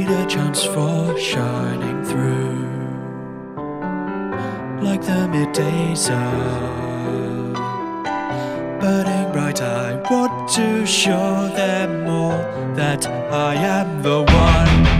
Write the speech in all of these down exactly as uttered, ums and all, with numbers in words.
need a chance for shining through, like the midday sun, burning bright. I want to show them all that I am the one.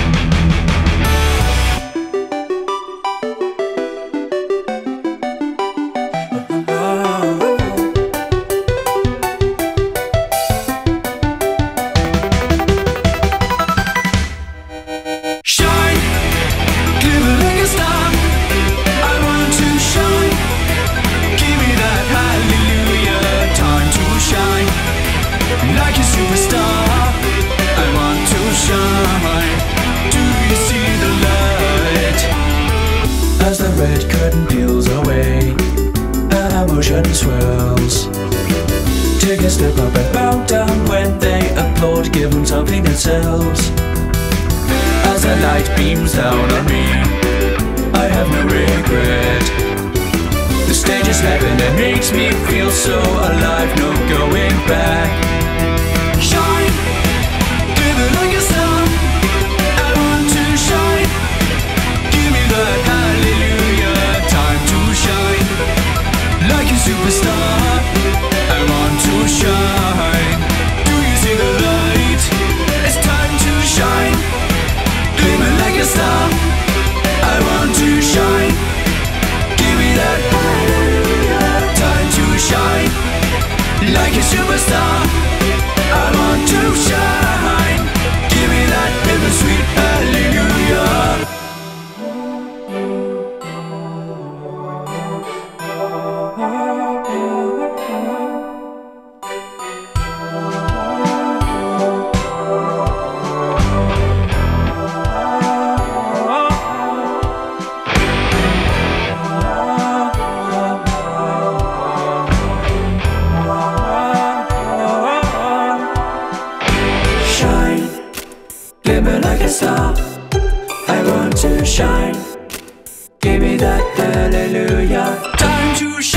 As the red curtain peels away and emotion swells, take a step up and bow down when they applaud. Give them something that sells. As the light beams down on me, I have no regret. The stage is heaven and makes me feel so alive. No going back. Shine, glimmer like a star. I want to shine. Give me that hallelujah. Time to shine like a superstar. I want to shine. Do you see the light? It's time to shine. Glimmer like a star. I want to shine. Give me that hallelujah. Time to shine like a superstar. I want to shine. Give me that bittersweet hallelujah. Glimmer like a star, I want to shine. Give me that hallelujah. Time to shine.